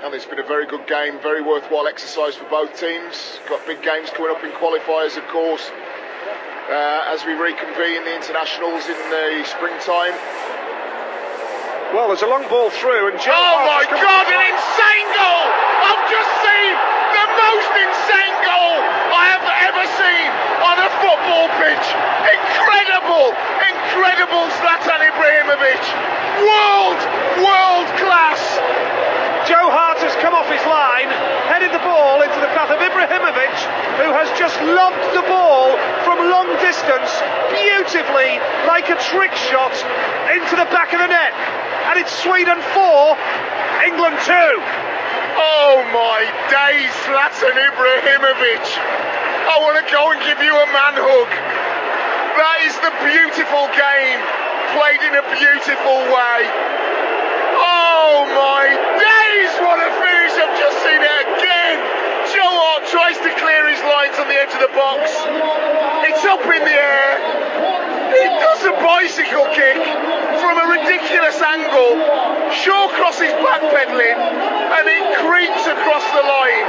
And it's been a very good game, very worthwhile exercise for both teams. Got big games coming up in qualifiers, of course, as we reconvene the internationals in the springtime. Well, there's a long ball through, and Joe oh my Hart God, an insane goal! I've just seen the most insane goal I have ever seen on a football pitch. Incredible, incredible Zlatan Ibrahimovic. World class. Joe Hart has come off his line, headed the ball into the path of Ibrahimovic, who has just lobbed the ball from long distance, beautifully, like a trick shot, into the back of the net. And it's Sweden 4, England 2. Oh my days, Zlatan Ibrahimovic. I want to go and give you a man hug. That is the beautiful game, played in a beautiful way. Oh my days, what a finish. I've just seen it again. Joe Hart tries to clear his lines on the edge of the box. It's up in the air. He does a bicycle kick from a ridiculous angle. Shaw crosses backpedaling and it creeps across the line.